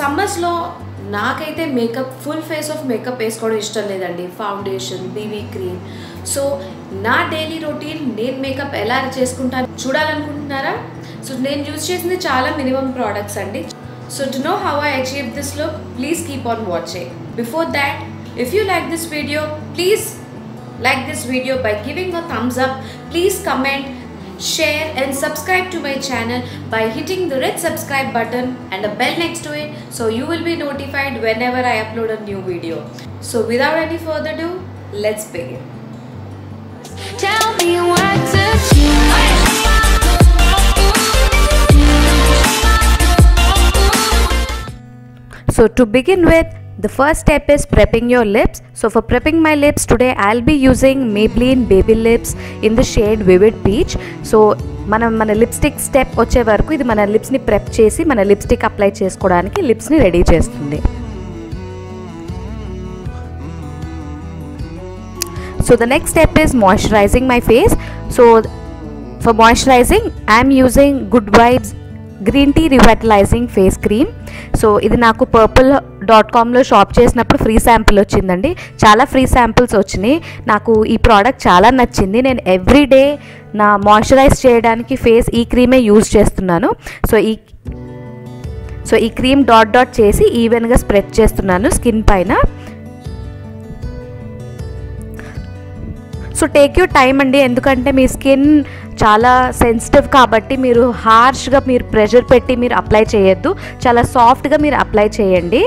సమ్మర్స్లో నాకైతే makeup full face of makeup వేసుకోవడం ఇష్టం లేదండి. Foundation, BB cream. సో నా డైలీ రొటీన్ నేను మేకప్ ఎలా చేసుకుంటాను చూడాలనుకుంటున్నారా? సో నేను యూజ్ చేసింది చాలా మినిమం ప్రోడక్ట్స్ అండి. So to know how I achieved this look, please keep on watching. Before that, if you like this video, please like this video by giving a thumbs up. Please comment, share and subscribe to my channel by hitting the red subscribe button and a bell next to it, so you will be notified whenever I upload a new video. So without any further ado, let's begin. Tell me what to do. So to begin with, the first step is prepping your lips. So for prepping my lips today, I'll be using Maybelline Baby Lips in the shade Vivid Peach. So మన lipstick step వచ్చే వరకు ఇది మన లిప్స్ని prep చేసి మన lipstick apply చేసుకోవడానికి లిప్స్ని ready చేస్తుంది. So the next step is moisturizing my face. So for moisturizing, I'm using Good Vibes Green Tea Revitalizing Face Cream. So ఇది నాకు purple.comలో షాప్ చేసినప్పుడు ఫ్రీ శాంపిల్ వచ్చిందండి. చాలా ఫ్రీ శాంపిల్స్ వచ్చినాయి. నాకు ఈ ప్రోడక్ట్ చాలా నచ్చింది. నేను ఎవ్రీడే నా మాయిశ్చరైజ్ చేయడానికి ఫేస్ ఈ క్రీమే యూజ్ చేస్తున్నాను. సో ఈ క్రీమ్ డాట్ చేసి ఈవెన్గా స్ప్రెడ్ చేస్తున్నాను స్కిన్ పైన. సో టేక్ యూర్ టైం అండి, ఎందుకంటే మీ స్కిన్ చాలా సెన్సిటివ్ కాబట్టి మీరు హార్ష్గా మీరు ప్రెషర్ పెట్టి మీరు అప్లై చేయొద్దు. చాలా సాఫ్ట్గా మీరు అప్లై చేయండి.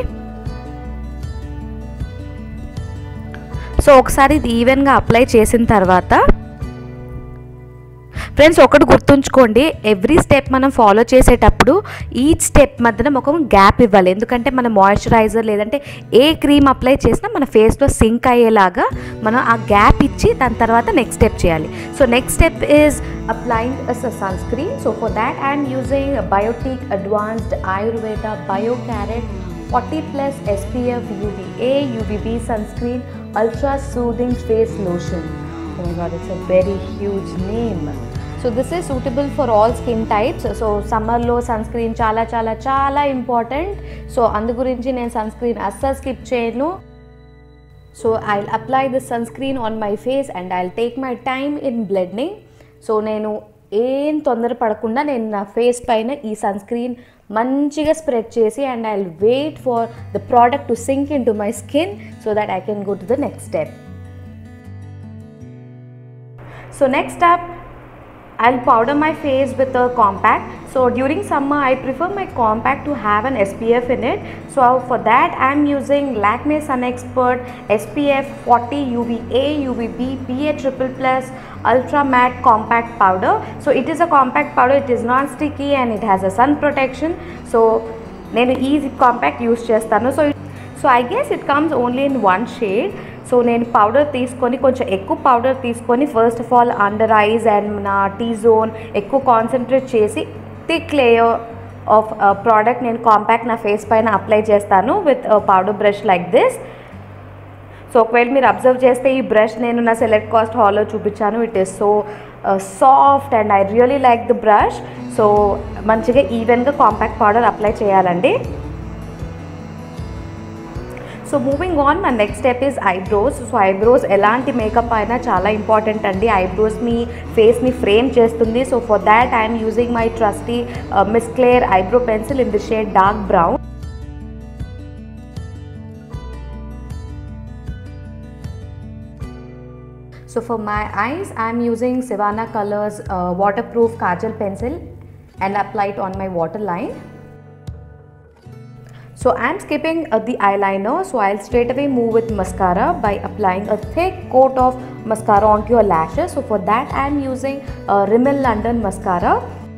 సో ఒకసారి ఇది ఈవెన్గా అప్లై చేసిన తర్వాత ఫ్రెండ్స్ ఒకటి గుర్తుంచుకోండి, ఎవ్రీ స్టెప్ మనం ఫాలో చేసేటప్పుడు ఈచ్ స్టెప్ మధ్యన ఒక గ్యాప్ ఇవ్వాలి. ఎందుకంటే మన మాయిశ్చరైజర్ లేదంటే ఏ క్రీమ్ అప్లై చేసినా మన ఫేస్లో సింక్ అయ్యేలాగా మనం ఆ గ్యాప్ ఇచ్చి దాని తర్వాత నెక్స్ట్ స్టెప్ చేయాలి. So next step is applying sunscreen. So for that I'm using Biotique advanced Ayurveda bio carrot 40+ SPF UVA UVB sunscreen ultra soothing face lotion. Oh my god, it's a very huge name. So this is suitable for all skin types. So సమ్మర్లో sunscreen చాలా చాలా చాలా important. So అందు గురించి నేను sunscreen అస్సలు skip చేయను. So I'll apply this sunscreen on my face and I'll take my time in blending. So నేను ఏం తొందర పడకుండా నేను నా ఫేస్ పైన ఈ సన్ స్క్రీన్ మంచిగా స్ప్రెడ్ చేసి and I'll wait for the product to sink in to my skin so that I can go to the next step. So next up, I'll powder my face with a compact. So during summer I prefer my compact to have an SPF in it. So for that I'm using Lakme Sun Expert SPF 40 UVA UVB PA++ Ultra Matte Compact Powder. So it is a compact powder, it is non sticky and it has a sun protection. So nenu ee compact use chestanu. So I guess it comes only in one shade. So నేను powder తీసుకొని కొంచెం ఎక్కువ powder తీసుకొని first of all under eyes and నా T zone ఎక్కువ concentrate చేసి thick layer of product నేను compact నా ఫేస్ పైన అప్లై చేస్తాను with powder brush like this. So ఒకవేళ మీరు అబ్జర్వ్ చేస్తే ఈ బ్రష్ నేను నా సెలెక్ట్ కాస్ట్ హాల్లో చూపించాను. It is so soft and I really like the brush. So మంచిగా ఈవెన్గా కాంపాక్ట్ పౌడర్ అప్లై చేయాలండి. So moving on, my next step is eyebrows. So eyebrows ఎలాంటి మేకప్ అయినా చాలా ఇంపార్టెంట్ అండి. ఐబ్రోస్ని ఫేస్ని ఫ్రేమ్ చేస్తుంది. So for that I'm using my trusty Miss Claire eyebrow pencil in the shade dark brown. So for my eyes I'm using Sivana Colors waterproof kajal pencil and apply it on my waterline. So I am skipping the eyeliner, so I'll straight away move with mascara by applying a thick coat of mascara onto your lashes. So for that I am using Rimmel London mascara.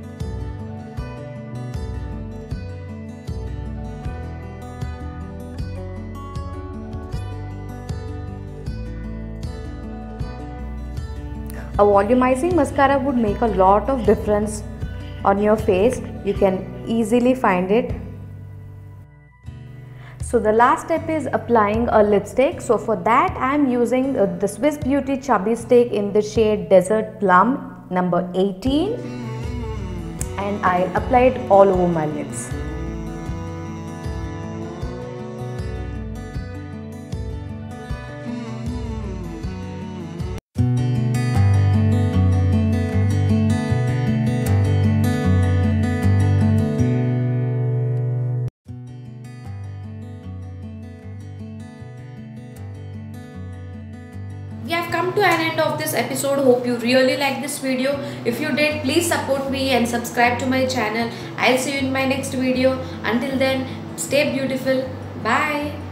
A volumizing mascara would make a lot of difference on your face. You can easily find it. So the last step is applying a lipstick. So for that I am using the Swiss Beauty Chubby Stick in the shade Desert Plum number 18 and I apply it all over my lips. we have come to an end of this episode. Hope you really like this video. If you did, please support me and subscribe to my channel. I'll see you in my next video. Until then, stay beautiful. Bye.